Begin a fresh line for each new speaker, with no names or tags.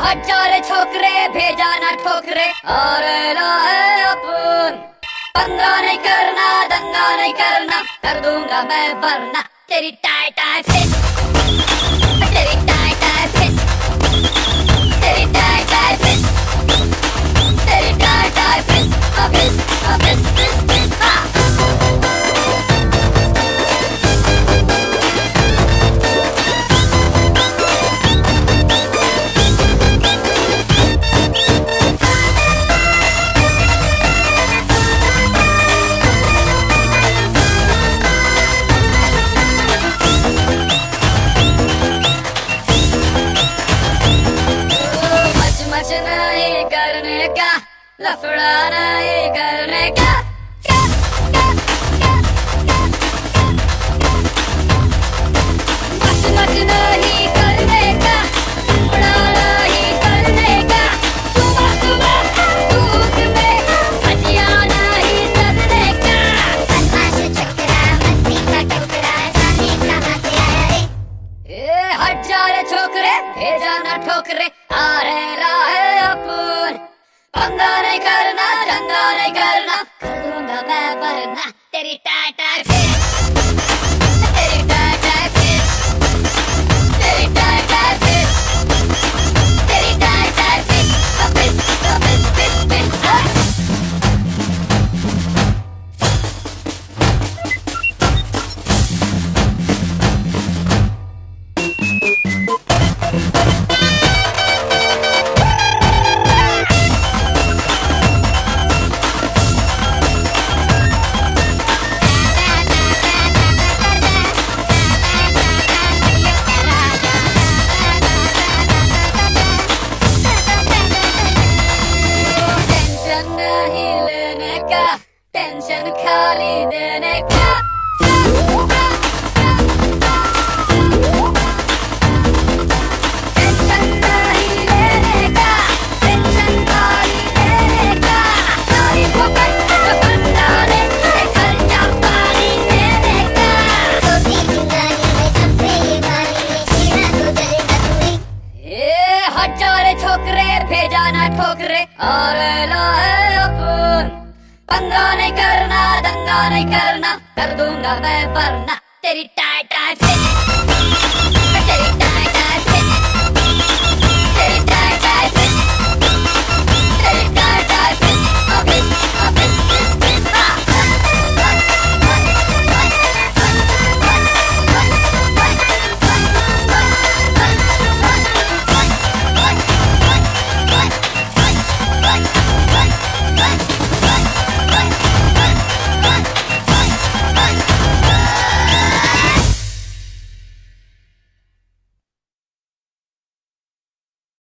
हजार छोकरे भेजा ना ठोकरे और है अपन। पंगा नहीं करना, दंगा नहीं करना, कर दूंगा मैं वरना तेरी टाई टाई फिश, तेरी टाई टाई फिश, तेरी टाई टाई फिश, तेरी tie tie fish, fish fish fish fish. नहीं करने का, लफड़ा नहीं करने का, मच मच नहीं करने का, लफड़ा नहीं करने का, सुबह सुबह दूध में भजिया नहीं तलने का। बदमाश छोकरा, मस्ती का टुकड़ा, जाने कहाँ से आया रे। हजार छोकरे भेजा ना ठोकरे, आ रहे अपन। पंगा नहीं करना, दंगा नहीं करना, कर दूंगा मैं वरना तेरी टाई टाई फिश, तेरी टाई टाई फिश, तेरी टाई टाई फिश, तेरी tie tie fish, fish fish fish fish. Tension खाली देने का, टेंशन नहीं लेने का, टेंशन खाली देने का, सारी फोकट बंदाने से खर्चा पानी देने का। तो जिंदगी में सबसे गाली सीना तो जलेगा तूरी। ये हजार छोकरे भेजा ना ठोकरे और है अपन। पंगा नहीं करना, दंगा नहीं करना, कर दूंगा मैं वरना तेरी टाई टाई फिश।